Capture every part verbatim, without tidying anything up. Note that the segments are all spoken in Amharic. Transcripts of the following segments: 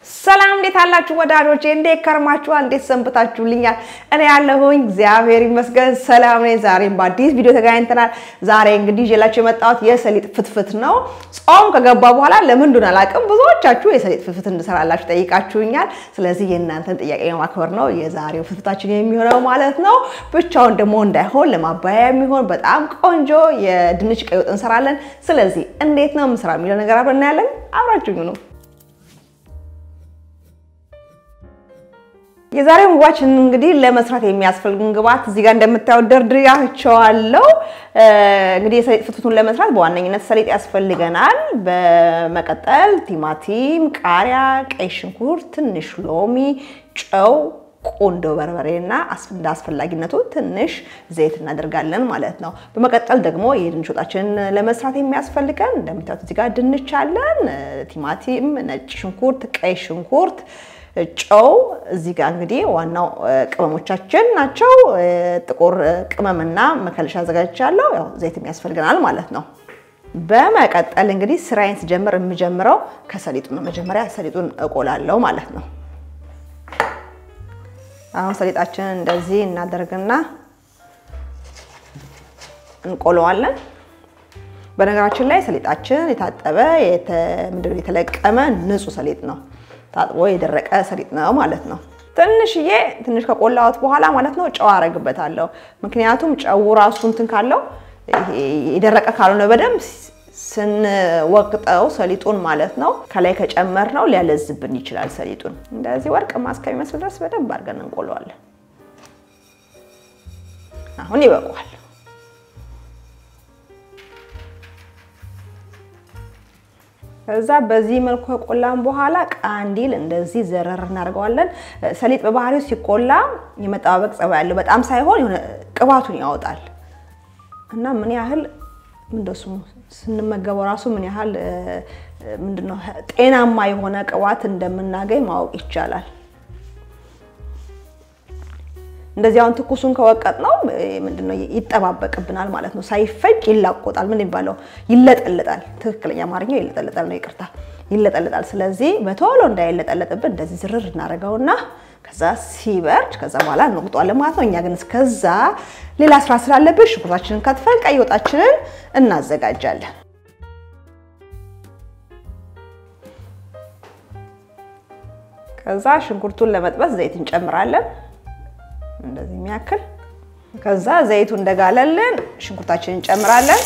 ሰላም እንዴት አላችሁ ወዳጆቼ እንዴት ከርማችኋል እንዴት ሰንብታችሁልኛል እኔ ያለሁኝ እግዚአብሔር ይመስገን ሰላም ነኝ ዛሬም በአዲስ ቪዲዮ ተገናኝተናል ዛሬ እንግዲህ ጀላችሁ የመጣሁት የሰሊጥ ፍትፍት ነው ጾም ከገባ በኋላ ለምን እንደሆነ አላውቅም ብዙዎቻችሁ የሰሊጥ ፍትፍት እንድሰራላችሁ ጠይቃችሁኛል ስለዚህ የእናንተን ጥያቄ ማክበር ነው የዛሬው ፍትፍታችን የሚሆነው ማለት ነው ብቻውን ደግሞ እንዳይሆን ለማባያ የሚሆን በጣም ቆንጆ የድንች ቀይ ወጥ እንሰራለን ስለዚህ እንዴት ነው መስራት የሚለው ነገር አብረን እናያለን አብራችሁኝ ነው የዛሬው ምግባችን እንግዲህ ለመስራት የሚያስፈልጉን ግብአት እዚህ ጋር እንደምታዩት ደርድሬያቸዋለሁ እንግዲህ የሰሊጥ ፍትፍቱን ለመስራት በዋነኝነት ሰሊጥ ያስፈልገናል በመቀጠል ቲማቲም ቃሪያ ቀይ ሽንኩርት ትንሽ ሎሚ ጨው ቆንጆ በርበሬና አስፈላጊ አስፈላጊነቱ ትንሽ ዘይት እናደርጋለን ማለት ነው በመቀጠል ደግሞ የድንች ወጣችን ለመስራት የሚያስፈልገን እንደምታዩት እዚህ ጋር ድንች አለን ቲማቲም ነጭ ሽንኩርት ቀይ ሽንኩርት ጨው እዚህ ጋር እንግዲህ ዋናው ቅመሞቻችን ናቸው ጥቁር ቅመምና መከለሻ አዘጋጅቻለሁ ያው ዘይት የሚያስፈልገናል ማለት ነው በመቀጠል እንግዲህ ስራዬን ስጀምር የምጀምረው ከሰሊጡ ነው መጀመሪያ ሰሊጡን እቆላለሁ ማለት ነው አሁን ሰሊጣችንን እንደዚህ እናደርግና እንቆለዋለን በነገራችን ላይ ሰሊጣችን የታጠበ ምንድነው የተለቀመ ንጹህ ሰሊጥ ነው ታጥቦ የደረቀ ሰሊጥ ነው ማለት ነው ትንሽዬ ትንሽ ከቆላውት በኋላ ማለት ነው ጨው አረግበታለሁ ምክንያቱም ጨው ራሱ እንትን ካለው የደረቀ ካልሆነ በደም ስንወቅጠው ሰሊጡን ማለት ነው ከላይ ከጨመርነው ሊያለዝብን ይችላል ሰሊጡን እንደዚህ ወርቅ ማስከም መስል ድረስ በደንብ አድርገን እንቆለዋለን አሁን ይበቃዋል ከዛ በዚህ መልኩ ቆላን በኋላ ቃንዲል እንደዚህ ዘረር እናርገዋለን ሰሊጥ በባህሪው ሲቆላ የመጣበቅ ጸባይ ያለው በጣም ሳይሆን የሆነ ቅባቱን ያወጣል እና ምን ያህል እንደሱ ስንመገበው ራሱ ምን ያህል ምንድነው ጤናማ የሆነ ቅባት እንደምናገኝ ማወቅ ይቻላል እንደዚህ አሁን ትኩሱን ከወቀጥ ነው ምንድነው ይጠባበቅብናል ማለት ነው ሳይፈጭ ይላቆጣል ምን ይባለው ይለጠለጣል ትክክለኛ አማርኛው ይለጠለጣል ነው ይቅርታ ይለጠለጣል ስለዚህ በቶሎ እንዳይለጠለጥብን እንደዚህ ዝርር እናረጋውና ከዛ ሲበርድ ከዛ በኋላ እንወቅጠዋለን ማለት ነው እኛ ግን እስከዛ ሌላ ስራ ስላለብን ሽንኩርታችንን ከትፈን ቀይ ወጣችንን እናዘጋጃለን ከዛ ሽንኩርቱን ለመጥበስ ዘይት እንጨምራለን እንደዚህ የሚያክል ከዛ ዘይቱ እንደጋለልን ሽንኩርታችንን እንጨምራለን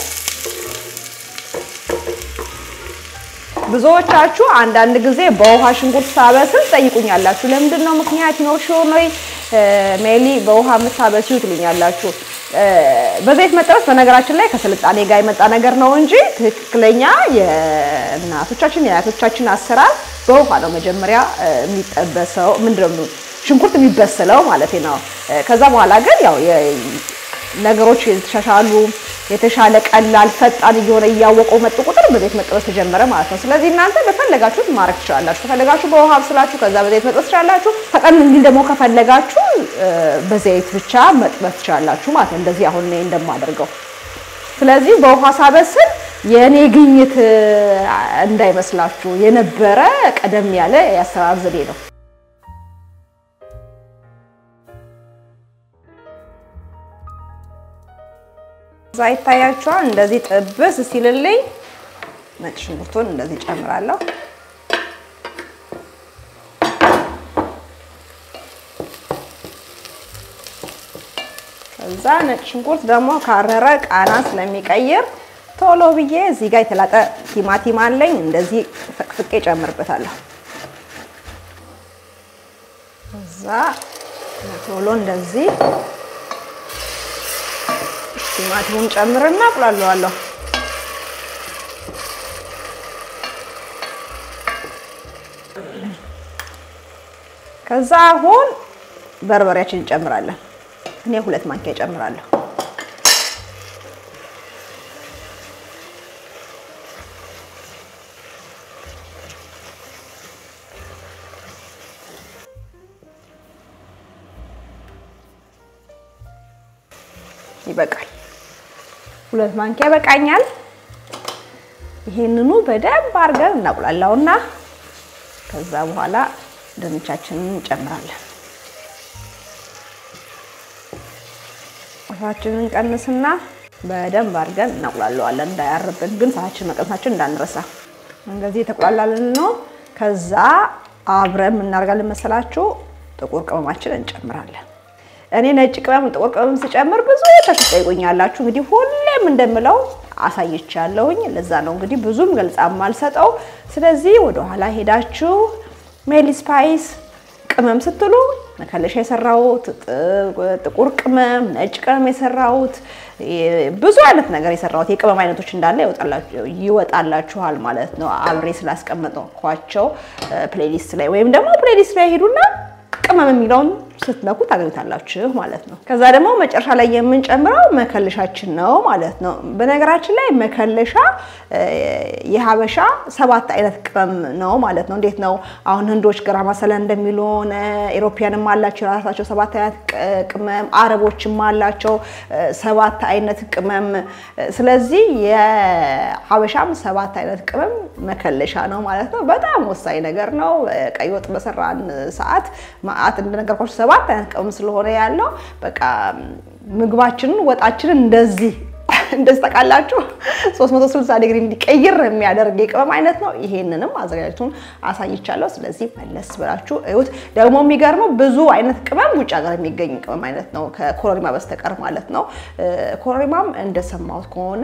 ብዙዎቻችሁ አንድ አንድ ጊዜ በውሃ ሽንኩርት ሳበስል ጠይቁኛላችሁ ለምንድነው ምክንያት ነው ሾው ነው ሜሊ በውሃ መታበስዩ ትሉኛላችሁ በዘይት መጥበስ በነገራችን ላይ ከስልጣኔ ጋር የመጣ ነገር ነው እንጂ ትክክለኛ የእናቶቻችን የአያቶቻችን አሰራር በውሃ ነው መጀመሪያ የሚጠበሰው ምንድነው ሽንኩርት የሚበሰለው ማለት ነው ከዛ በኋላ ግን ያው ነገሮች የተሻሻሉ የተሻለ ቀላል ፈጣን እየሆነ ያወቀው መጥ ቁጥር በዘይት መጥበስ ተጀመረ ማለት ነው ስለዚህ እናንተ በፈለጋችሁት ማረክ ትችላላችሁ ከፈለጋችሁ በውሃ አብስላችሁ ከዛ በዘይት መጥበስ ትችላላችሁ ፈቀን እንዲል ደግሞ ከፈለጋችሁ በዘይት ብቻ መጥበስ ትችላላችሁ ማለት ነው እንደዚህ አሁን እኔ እንደማደርገው ስለዚህ በውሃ ሳበስል የኔ ግኝት እንዳይመስላችሁ የነበረ ቀደም ያለ ያሰራር ዘዴ ነው ዘይት ታያችኋል እንደዚህ ጥብስ ሲልልኝ ነጭ ሽንኩርቱን እንደዚህ ጨምራለሁ ከዛ ነጭ ሽንኩርት ደግሞ ካረረ ቃና ስለሚቀይር ቶሎ ብዬ እዚህ ጋር የተላጠ ቲማቲም አለኝ እንደዚህ ፍቅፍቄ ጨምርበታለሁ ከዛ ቶሎ እንደዚህ ቲማቲሙን ጨምርና አቁላለዋለሁ ከዛ አሁን በርበሬያችንን እንጨምራለን እኔ ሁለት ማንኪያ ጨምራለሁ ይበቃል ሁለት ማንኪያ በቃኛል ይሄንኑ በደንብ አርገን እናቁላላውና ከዛ በኋላ ድንቻችንን እንጨምራለን ውሃችንን ቀንስና በደንብ አድርገን እናቁላለዋለን እንዳያርብን ግን ሳችን መቀነሳችን እንዳንረሳ እንደዚህ ተቆላላልን ነው ከዛ አብረን ምን እናርጋለን መሰላችሁ ጥቁር ቅመማችን እንጨምራለን እኔ ነጭ ቅመም ጥቁር ቅመም ስጨምር ብዙ ተጠይቆኛላችሁ እንግዲህ ሁሌም እንደምለው አሳይቻለሁኝ ለዛ ነው እንግዲህ ብዙም ገልጻም አልሰጠው ስለዚህ ወደ ኋላ ሄዳችሁ ሜሊ ስፓይስ ቅመም ስትሉ መከለሻ የሰራውት ጥቁር ቅመም ነጭ ቅመም የሰራውት ብዙ አይነት ነገር የሰራውት የቅመም አይነቶች እንዳለ ይወጣላችሁ ይወጣላችኋል ማለት ነው አብሬ ስላስቀመጥኳቸው ፕሌሊስት ላይ ወይም ደግሞ ፕሌሊስት ላይ ሄዱና ቅመም የሚለውን ስትነኩ ታገኙታላችሁ ማለት ነው ከዛ ደግሞ መጨረሻ ላይ የምንጨምረው መከለሻችን ነው ማለት ነው በነገራችን ላይ መከለሻ የሐበሻ ሰባት አይነት ቅመም ነው ማለት ነው እንዴት ነው አሁን ህንዶች ገራ መሰለ እንደሚሉን ኢሮፒያንም አላቸው ራሳቸው ሰባት አይነት ቅመም አረቦችም አላቸው ሰባት አይነት ቅመም ስለዚህ የሐበሻም ሰባት አይነት ቅመም መከለሻ ነው ማለት ነው በጣም ወሳኝ ነገር ነው ቀይ ወጥ በሰራን ሰዓት ማአት እንደነገርኳችሁ ሰባት አይነት ቅመም ስለሆነ ያለው በቃ ምግባችንን ወጣችንን እንደዚህ እንደዚህ ተቃላችሁ ሶስት መቶ ስልሳ ዲግሪ እንዲቀይር የሚያደርግ የቅመም አይነት ነው ይሄንንም አዘጋጅቱን አሳይቻለሁ ስለዚህ መለስ ብላችሁ እዩት ደግሞ የሚገርመው ብዙ አይነት ቅመም ውጭ ሀገር የሚገኝ ቅመም አይነት ነው ከኮረሪማ በስተቀር ማለት ነው ኮረሪማም እንደሰማሁት ከሆነ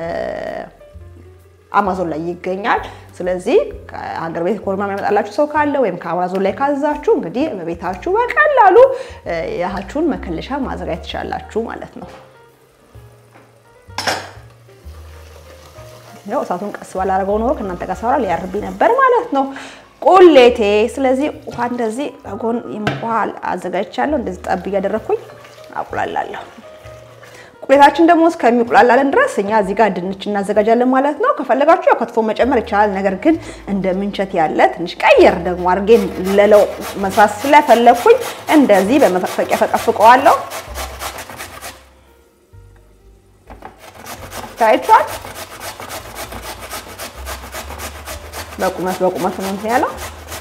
አማዞን ላይ ይገኛል ስለዚህ ሀገር ቤት ኮረሪማ የሚያመጣላችሁ ሰው ካለ ወይም ከአማዞን ላይ ካዛችሁ እንግዲህ በቤታችሁ በቀላሉ ያሃችሁን መከለሻ ማዘጋጀት ትችላላችሁ ማለት ነው ነው እሳቱን ቀስ ባላረገው ነው ከእናንተ ጋር ሳወራ ሊያርብኝ ነበር ማለት ነው ቁሌቴ ስለዚህ ውሃ እንደዚህ አጎን ይምቋል አዘጋጅቻለሁ እንደዚህ ጠብ ያደረኩኝ አቁላላለሁ ቁሌታችን ደግሞ እስከሚቁላላልን ድረስ እኛ እዚህ ጋር ድንች እናዘጋጃለን ማለት ነው ከፈለጋችሁ ያው ከትፎ መጨመር ይቻላል ነገር ግን እንደምንቸት ያለ ትንሽ ቀየር ደግሞ አርጌ ለለው መስራት ስለፈለኩኝ እንደዚህ በመፈቅፈቂያ ፈቀፍቀዋለሁ ታይቷል በቁመት በቁመት ነው ያለው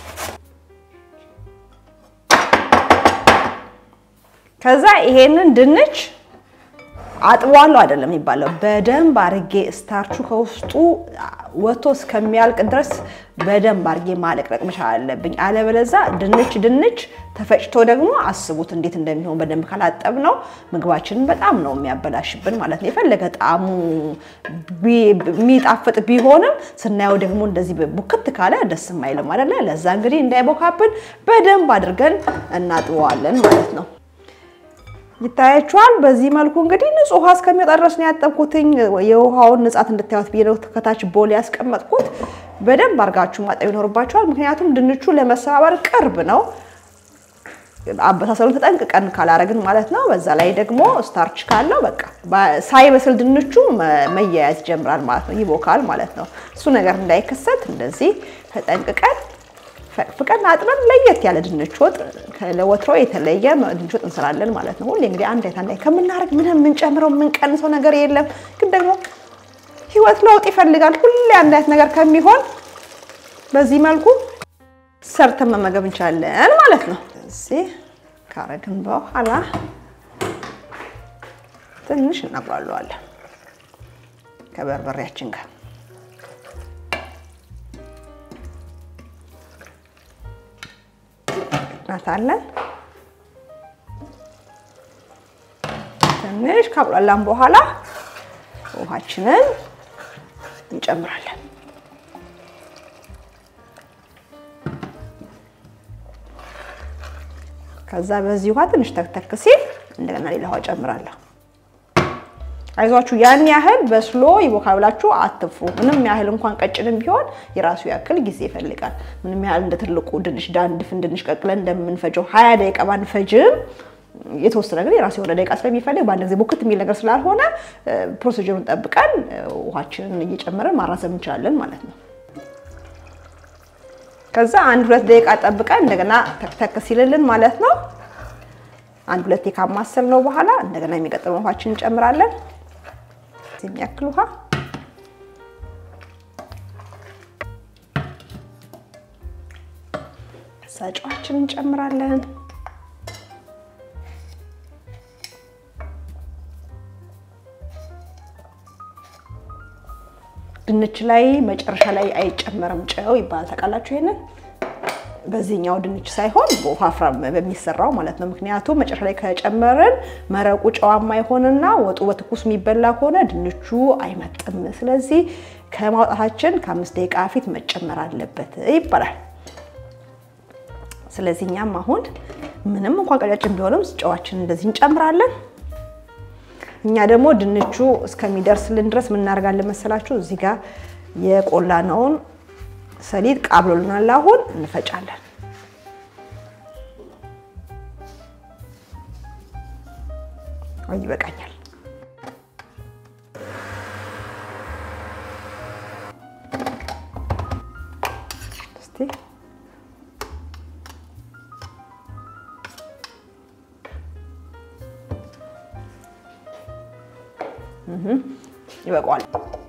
ከዛ ይሄንን ድንች አጥዋለሁ አይደለም ይባላል በደንብ አርጌ ስታርቹ ከውስጡ ወጥቶ እስከሚያልቅ ድረስ በደንብ አርጌ ማለቅለቅ መቻል አለብኝ አለበለዛ ድንች ድንች ተፈጭቶ ደግሞ አስቡት እንዴት እንደሚሆን በደንብ ካላጠብ ነው ምግባችንን በጣም ነው የሚያበላሽብን ማለት ነው የፈለገ ጣሙ ሚጣፍጥ ቢሆንም ስናየው ደግሞ እንደዚህ ቡክት ካለ ደስ የማይልም አይደለ ለዛ እንግዲህ እንዳይቦካብን በደንብ አድርገን እናጥበዋለን ማለት ነው ይታያችኋል በዚህ መልኩ እንግዲህ ንጹህ ውሃ እስከሚወጣ ድረስ ነው ያጠብኩትኝ የውሃውን ንጻት እንድታዩት ቢየው ከታች ቦል ያስቀመጥኩት በደንብ አርጋችሁ ማጠብ ይኖርባችኋል ምክንያቱም ድንቹ ለመሰባበር ቅርብ ነው አበሳሰሉን ተጠንቅቀን ካላረግን ማለት ነው በዛ ላይ ደግሞ ስታርች ካለው በቃ ሳይበስል ድንቹ መያያዝ ጀምራል ማለት ነው ይቦካል ማለት ነው እሱ ነገር እንዳይከሰት እንደዚህ ተጠንቅቀን ፍቀን አጥበን ለየት ያለ ድንች ወጥ ለወትሮ የተለየ ድንች ወጥ እንሰራለን ማለት ነው ሁሌ እንግዲህ አንድ አይነት አንድ አይነት ከምናረግ ምንም ምን ጨምረው ምን ቀንሰው ነገር የለም ግን ደግሞ ህይወት ለውጥ ይፈልጋል ሁሌ አንድ አይነት ነገር ከሚሆን በዚህ መልኩ ሰርተን መመገብ እንችላለን ማለት ነው እዚህ ካረግን በኋላ ትንሽ እናቁላለዋለን ከበርበሬያችን ጋር እናታለን ትንሽ ካቁላላን በኋላ ውሃችንን እንጨምራለን ከዛ በዚህ ውሃ ትንሽ ተክተክ ሲል እንደገና ሌላ ውሃ ጨምራለሁ አይዟችሁ ያን ያህል በስሎ ይቦካብላችሁ አትፍሩ ምንም ያህል እንኳን ቀጭንም ቢሆን የራሱ ያክል ጊዜ ይፈልጋል ምንም ያህል እንደተልቁ ድንሽ ዳንድፍ ድንሽ ቀቅለን እንደምንፈጀው ሃያ ደቂቃ ባንፈጅም የተወሰነ ነገር የራሱ የሆነ ደቂቃ ስለሚፈልግ ባንድ ጊዜ ቦክት የሚል ነገር ስላልሆነ ፕሮሲጀሩን ጠብቀን ውሃችንን እየጨመረን ማራዘም እንችላለን ማለት ነው ከዛ አንድ ሁለት ደቂቃ ጠብቀን እንደገና ተክተክ ሲልልን ማለት ነው አንድ ሁለት ደቂቃ ማሰል ነው በኋላ እንደገና የሚቀጥለው ውሃችንን እንጨምራለን የሚያክል ውሃ ሳጫችንን እንጨምራለን ድንች ላይ መጨረሻ ላይ አይጨመርም ጨው ይባላል ተቃላችሁ ይሄንን በዚህኛው ድንች ሳይሆን በወፋፍራም በሚሰራው ማለት ነው ምክንያቱም መጨረሻ ላይ ከጨመረን መረቁ ጨዋማ ይሆንና ወጡ በትኩስ የሚበላ ከሆነ ድንቹ አይመጥም ስለዚህ ከማውጣታችን ከአምስት ደቂቃ ፊት መጨመር አለበት ይባላል ስለዚህኛም አሁን ምንም እንኳን ቀጫጭን ቢሆንም ጨዋችን እንደዚህ እንጨምራለን እኛ ደግሞ ድንቹ እስከሚደርስልን ድረስ ምን እናርጋለን መሰላችሁ እዚህ ጋር የቆላነውን ሰሊጥ ቃብሎልናል አሁን እንፈጫለን አይ በቃኛል እስቲ እህ ይበቃዋል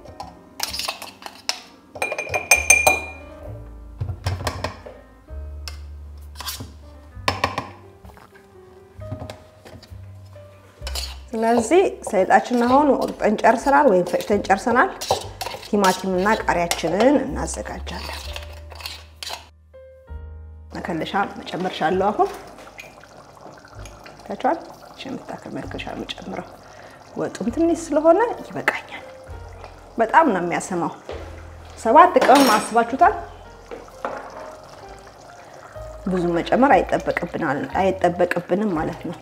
ስለዚህ ሰሊጣችን አሁን ወቅጠን ጨርሰናል ወይ ፈጭተን ጨርሰናል ቲማቲምና ቃሪያችንን እናዘጋጃለን መከለሻ መጨመርሻለሁ አሁን ታቻል ሸምታከ መከለሻ መጨመረው ወጡም ትንሽ ስለሆነ ይበቃኛል በጣም ነው የሚያሰማው ሰባት ቀን ማስባችሁታል ብዙ መጨመር አይጠበቅብናል አይጠበቅብንም ማለት ነው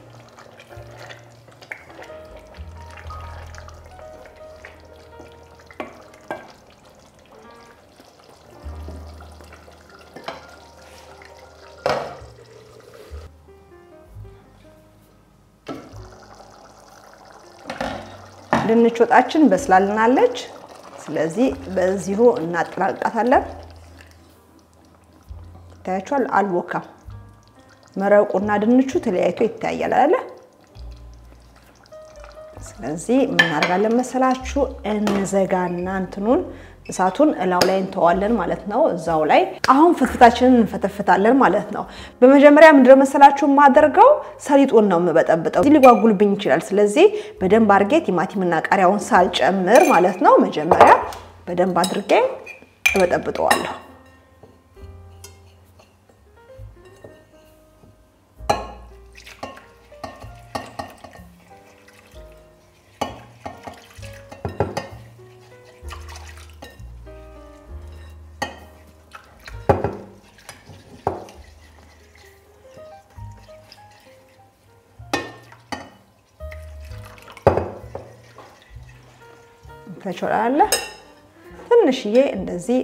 ድንች ወጣችን በስላልናለች ስለዚህ በዚሁ እናጥራቃታለን ታያችኋል አልቦካም መረቁና ድንቹ ተለያይቶ ይታያል አይደል ስለዚህ ምን እናደርጋለን መሰላችሁ እንዘጋና እንትኑን እሳቱን እላው ላይ እንተዋለን ማለት ነው እዛው ላይ አሁን ፍትፍታችንን እንፈተፍታለን ማለት ነው በመጀመሪያ ምንድነው መሰላችሁ ማደርገው ሰሊጡን ነው መበጠብጠው ሊጓጉልብኝ ይችላል ስለዚህ በደንብ አድርጌ ቲማቲምና ቃሪያውን ሳልጨምር ማለት ነው መጀመሪያ በደንብ አድርጌ እበጠብጠዋለሁ ተቾላለ ትንሽዬ እንደዚህ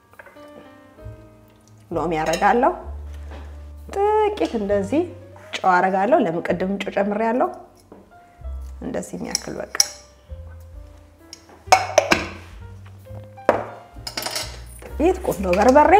ሎሚ ያረጋለሁ ጥቂት እንደዚህ ጨው አረጋለሁ ለምቀድም ጨው ጨምሬያለሁ እንደዚህ የሚያክል በቃ ጥቂት ቆንጆ በርበሬ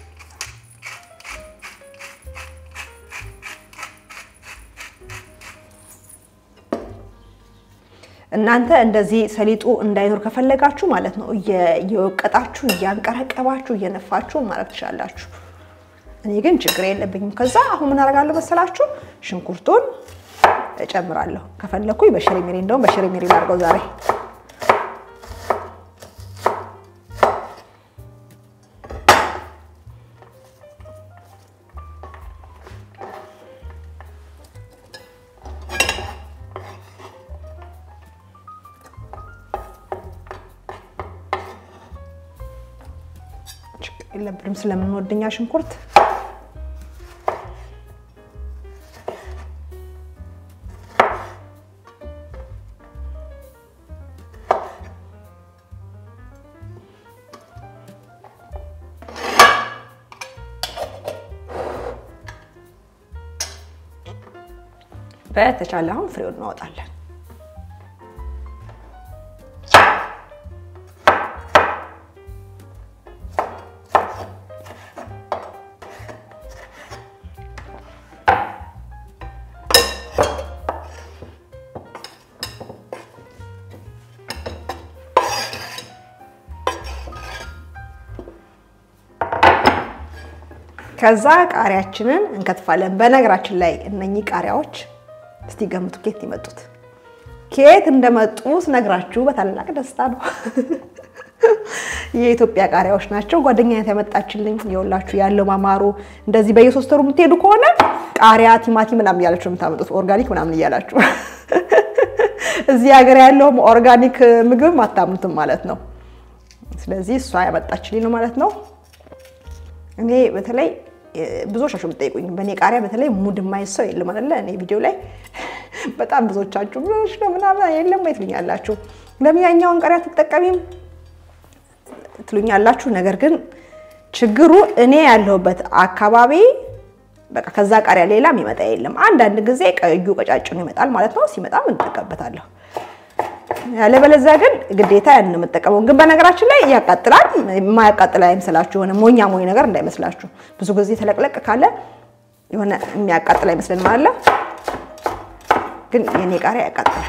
እናንተ እንደዚህ ሰሊጡ እንዳይኖር ከፈለጋችሁ ማለት ነው እየወቀጣችሁ እያንቀረቀባችሁ እየነፋችሁ ማለት ትችላላችሁ እኔ ግን ችግር የለብኝም ከዛ አሁን ምን አረጋለሁ መሰላችሁ ሽንኩርቱን እጨምራለሁ ከፈለኩኝ በሽሪሚሪ እንደው በሽሪሚሪ ላርገው ዛሬ ለብንም ስለምንወደኛ ሽንኩርት በተቻለ አሁን ፍሬውን እናወጣለን ከዛ ቃሪያችንን እንከትፋለን በነገራችን ላይ እነኚህ ቃሪያዎች እስቲ ገምቱ ከየት ይመጡት ከየት እንደመጡ ስነግራችሁ በታላቅ ደስታ ነው የኢትዮጵያ ቃሪያዎች ናቸው ጓደኛዬ ያመጣችልኝ ይወላችሁ ያለው ማማሩ እንደዚህ በየሶስት ወሩ የምትሄዱ ከሆነ ቃሪያ ቲማቲም ምናምን ያላችሁ የምታመጡት ኦርጋኒክ ምናምን ይያላችሁ እዚህ ሀገር ያለው ኦርጋኒክ ምግብ ማታምኑትም ማለት ነው ስለዚህ እሷ ያመጣችልኝ ነው ማለት ነው እኔ በተለይ ብዙዎቻችሁ የምትጠይቁኝ በኔ ቃሪያ በተለይ ሙድ የማይሰው የለም አይደለ እኔ ቪዲዮ ላይ በጣም ብዙዎቻችሁ ብሎሽ ነው ምናምን የለም አይትሉኛላችሁ ለምን ያኛውን ቃሪያ ተጠቀሚም ትሉኛላችሁ ነገር ግን ችግሩ እኔ ያለሁበት አካባቢ በቃ ከዛ ቃሪያ ሌላ የሚመጣ የለም አንድ አንድ ጊዜ ቀዩ ቀጫጭኑ ይመጣል ማለት ነው ሲመጣም እንጠቀበታለሁ ያለ በለዛ ግን ግዴታ ያን ነው መጠቀመው ግን በነገራችን ላይ ያቃጥላል የማያቃጥል አይመስላችሁ ሆነ ሞኛ ሞኝ ነገር እንዳይመስላችሁ ብዙ ጊዜ ተለቅለቅ ካለ የሆነ የሚያቃጥል አይመስልን ማለት ግን የኔ ቃሪያ ያቃጥላል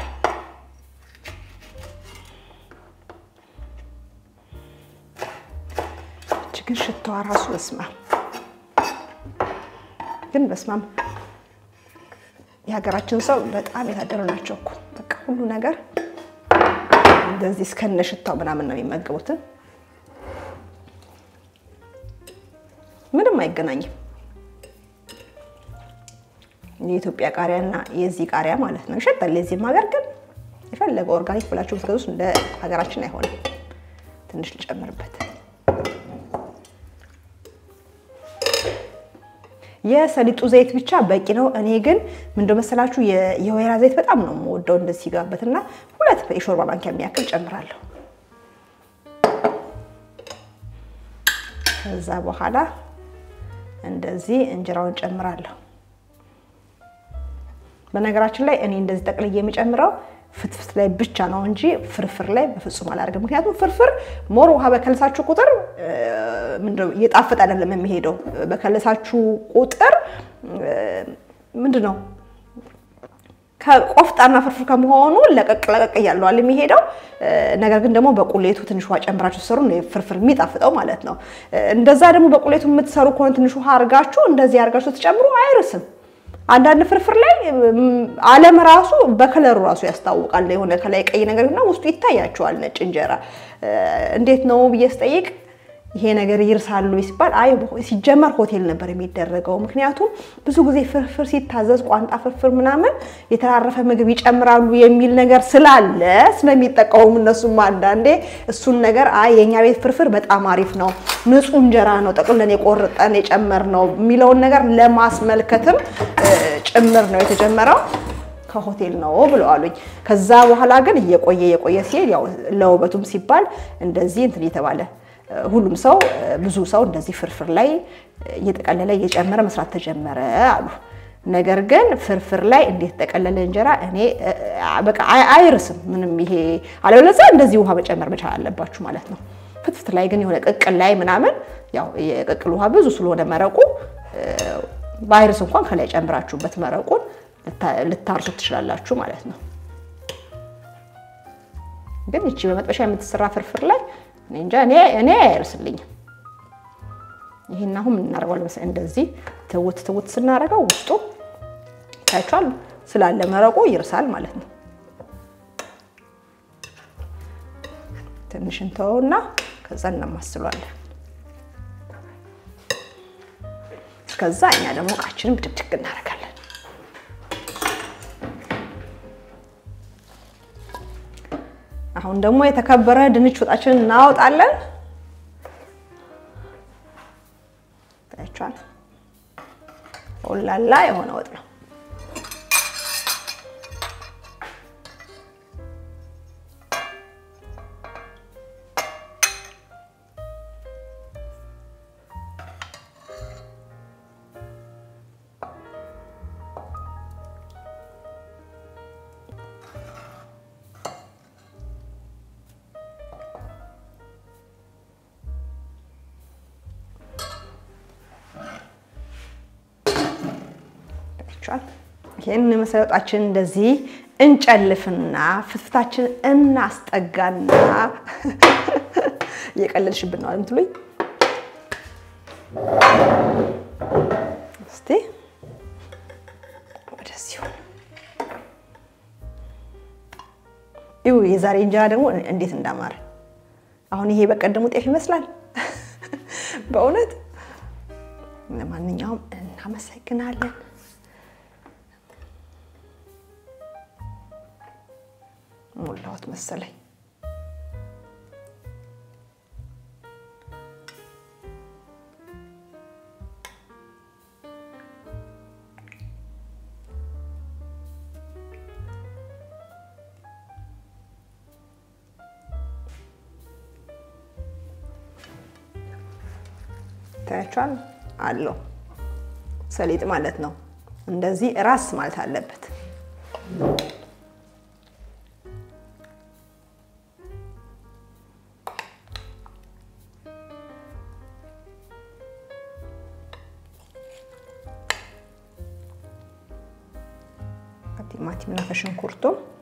ግን ሽታው ራሱ በስማ ግን በስማም የሀገራችን ሰው በጣም የታደሉ ናቸው እኮ በቃ ሁሉ ነገር እንደዚህ እስከነ ሽታው ምናምን ነው የሚመገቡት ምንም አይገናኝም የኢትዮጵያ ቃሪያና የዚህ ቃሪያ ማለት ነው ይሸጣል ለዚህ ሀገር ግን የፈለገው ኦርጋኒክ ብላችሁ ትገዙስ እንደ ሀገራችን አይሆንም ትንሽ ልጨምርበት የሰሊጡ ዘይት ብቻ በቂ ነው እኔ ግን ምንድነው መሰላችሁ የወይራ ዘይት በጣም ነው የምወደው እንደዚህ ሲጋበትና ሁለት የሾርባ ማንኪያ የሚያክል ጨምራለሁ ከዛ በኋላ እንደዚህ እንጀራውን ጨምራለሁ በነገራችን ላይ እኔ እንደዚህ ጠቅልዬ የሚጨምረው ፍትፍት ላይ ብቻ ነው እንጂ ፍርፍር ላይ በፍጹም አላደርግም ምክንያቱም ፍርፍር ሞር ውሃ በከለሳችሁ ቁጥር ምንድነው እየጣፈጠ አይደለም የሚሄደው በከለሳችሁ ቁጥር ምንድነው ከቆፍጣና ፍርፍር ከመሆኑ ለቀቅ ለቀቅ ያለው አለ የሚሄደው ነገር ግን ደግሞ በቁሌቱ ትንሽ ውሃ ጨምራችሁ ሰሩ ነው ፍርፍር የሚጣፍጠው ማለት ነው እንደዛ ደግሞ በቁሌቱ የምትሰሩ ከሆነ ትንሽ ውሃ አርጋችሁ እንደዚህ አርጋችሁ ተጨምሩ አይርስም አንዳንድ ፍርፍር ላይ ዓለም ራሱ በከለሩ ራሱ ያስታውቃል የሆነ ከላይ ቀይ ነገርና ውስጡ ይታያቸዋል ነጭ እንጀራ እንዴት ነው ብየስጠይቅ ይሄ ነገር ይርሳሉ ይስባል አይ ሲጀመር ሆቴል ነበር የሚደረገው ምክንያቱም ብዙ ጊዜ ፍርፍር ሲታዘዝ ቋንጣ ፍርፍር ምናምን የተራረፈ ምግብ ይጨምራሉ የሚል ነገር ስላለ ስለሚጠቀሙ እነሱም አንዳንዴ እሱን ነገር አይ የኛ ቤት ፍርፍር በጣም አሪፍ ነው ንጹህ እንጀራ ነው ጠቅልለን የቆርጠን የጨመርነው የሚለው ነገር ለማስመልከትም ጭምር ነው የተጀመረው ከሆቴል ነው ብለዋሉኝ ከዛ በኋላ ግን እየቆየ እየቆየ ሲል ያው ለውበቱም ሲባል እንደዚህ እንትን እየተባለ ሁሉም ሰው ብዙ ሰው እንደዚህ ፍርፍር ላይ እየተቀለለ እየጨመረ መስራት ተጀመረ አሉ ነገር ግን ፍርፍር ላይ እንዴት ተቀለለ እንጀራ እኔ በቃ አይርስም ምንም ይሄ አለበለዚያ እንደዚህ ውሃ መጨመር መቻል አለባችሁ ማለት ነው ፍትፍት ላይ ግን የሆነ ቅቅል ላይ ምናምን ያው የቅቅል ውሃ ብዙ ስለሆነ መረቁ ባይርስ እንኳን ከላይ ጨምራችሁበት መረቁን ልታርሱት ትችላላችሁ ማለት ነው ግን እቺ በመጥበሻ የምትሰራ ፍርፍር ላይ እንጃ እኔ እኔ አይርስልኝ ይሄን አሁን እናረጋው ለምሳሌ እንደዚህ ተውት ተውት ስናረጋው ውስጡ ታይቷል ስላለ መረቁ ይርሳል ማለት ነው ትንሽ እንተውና ከዛ እናማስሏለን ከዛ እኛ ደግሞ ቃችንን ብድብድቅ እናረጋለን አሁን ደግሞ የተከበረ ድንች ወጣችንን እናወጣለን ታይቷል ኦላላ የሆነ ወጥ ነው ይሄን መሰረታችን እንደዚህ እንጨልፍና ፍትፍታችን እናስጠጋና የቀለልሽብን ነው እንትሉይ እስቲ ወደዚሁ ይው የዛሬ እንጀራ ደግሞ እንዴት እንዳማረ አሁን ይሄ በቀደሙ ጤፍ ይመስላል በእውነት ለማንኛውም እናመሰግናለን ሞላውት መሰለኝ ታያቻል አለው ሰሊጥ ማለት ነው እንደዚህ ራስ ማለት አለበት ቲማቲምና ሽንኩርቱ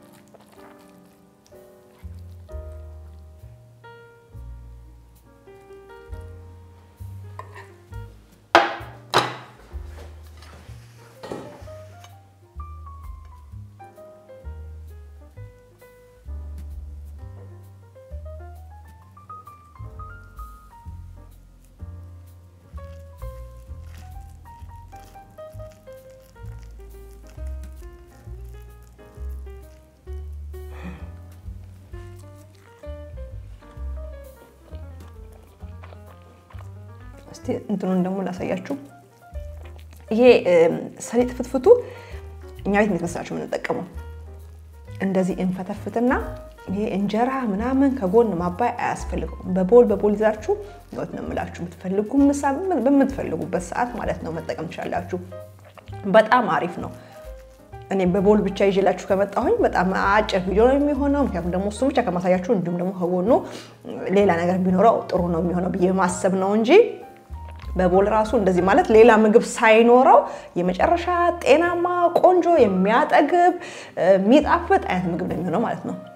እስቲ እንትኑን ደግሞ ላሳያችሁ ይሄ ሰሊጥ ፍትፍቱ እኛ ቤት እንተሳችሁ ምን ተጠቀመው እንደዚህ እንፈተፍትና ይሄ እንጀራ ምናምን ከጎን ማባይ አያስፈልግም በቦል በቦል ይዛችሁ ነው ተነምላችሁ የምትፈልጉ ምሳም በምትፈልጉበት ሰዓት ማለት ነው መጠቀም ትችላላችሁ በጣም አሪፍ ነው እኔ በቦል ብቻ ይዤላችሁ ከመጣሁኝ በጣም አጭር ቪዲዮ ነው የሚሆነው ምክንያቱም ደግሞ እሱ ብቻ ከማሳያችሁ እንዲሁም ደግሞ ከጎኑ ሌላ ነገር ቢኖረው ጥሩ ነው የሚሆነው ብዬ ማሰብ ነው እንጂ በቦል ራሱ እንደዚህ ማለት ሌላ ምግብ ሳይኖረው የመጨረሻ ጤናማ ቆንጆ የሚያጠግብ ሚጣፍጥ አይነት ምግብ ነው የሚሆነው ማለት ነው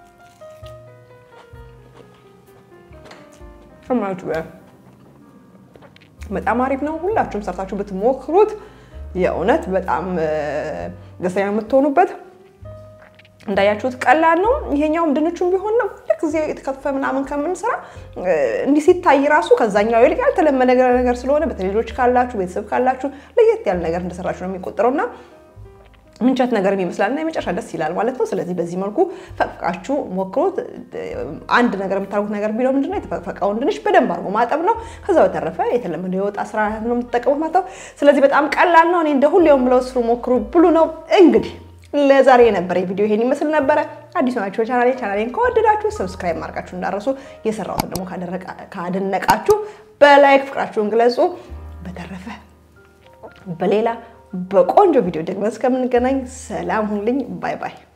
ሰማችሁ በጣም አሪፍ ነው ሁላችሁም ሰርታችሁ ብትሞክሩት የእውነት በጣም ደስተኛ የምትሆኑበት እንዳያችሁት ቀላል ነው ይሄኛውም ድንቹም ቢሆን ነው ለክዚ የተከፈ ምናምን ከመንሰራ እንዲህ ሲታይ ራሱ ከዛኛው ይልቅ ያልተለመደ ነገር ስለሆነ በተሌሎች ካላችሁ ቤተሰብ ካላችሁ ለየት ያለ ነገር እንደሰራችሁ ነው የሚቆጠረውና ምንቸት ነገር የሚመስላልና የመጨረሻ ደስ ይላል ማለት ነው ስለዚህ በዚህ መልኩ ፈቅቃችሁ ሞክሩት አንድ ነገር የምታውቁት ነገር ቢለው ምንድነው የተፈቀቀውን ድንች በደንብ አርጎ ማጠብ ነው ከዛ በተረፈ የተለመደ የወጣ ስራ ነው የምትጠቀሙት ማለት ነው ስለዚህ በጣም ቀላል ነው እኔ እንደ ሁሌም ብለው ስሩ ሞክሩ ብሉ ነው እንግዲህ ለዛሬ የነበረ ቪዲዮ ይሄን ይመስል ነበር አዲስ ናችሁ ቻናሌ ቻናሌን ከወደዳችሁ ሰብስክራይብ ማድረጋችሁን እንዳረሱ የሰራሁት ደግሞ ካደነቃችሁ በላይክ ፍቅራችሁን ግለጹ በተረፈ በሌላ በቆንጆ ቪዲዮ ደግሞ እስከምንገናኝ ሰላም ሁኑልኝ ባይ ባይ